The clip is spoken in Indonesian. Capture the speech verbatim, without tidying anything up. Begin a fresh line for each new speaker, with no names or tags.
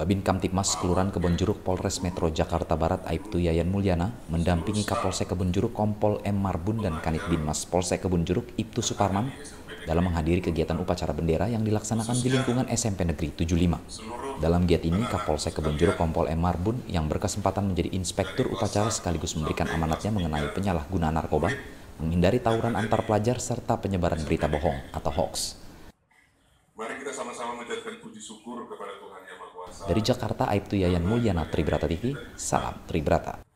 Babin Kamtibmas Kelurahan Kebonjeruk Polres Metro Jakarta Barat Aibtu Yayan Mulyana mendampingi Kapolsek Kebonjeruk Kompol M. Marbun dan Kanit Binmas Polsek Kebonjeruk Ibtu Suparman dalam menghadiri kegiatan upacara bendera yang dilaksanakan di lingkungan S M P Negeri tujuh puluh lima. Dalam giat ini, Kapolsek Kebonjeruk Kompol M. Marbun yang berkesempatan menjadi inspektur upacara sekaligus memberikan amanatnya mengenai penyalahgunaan narkoba, menghindari tawuran antar pelajar serta penyebaran berita bohong atau hoax.
Mari kita sama-sama menjadikan puji syukur kepada Tuhan Yang Maha Kuasa.
Dari Jakarta, Aibtu Yayan Mulyana, Tribrata T V, salam Tribrata.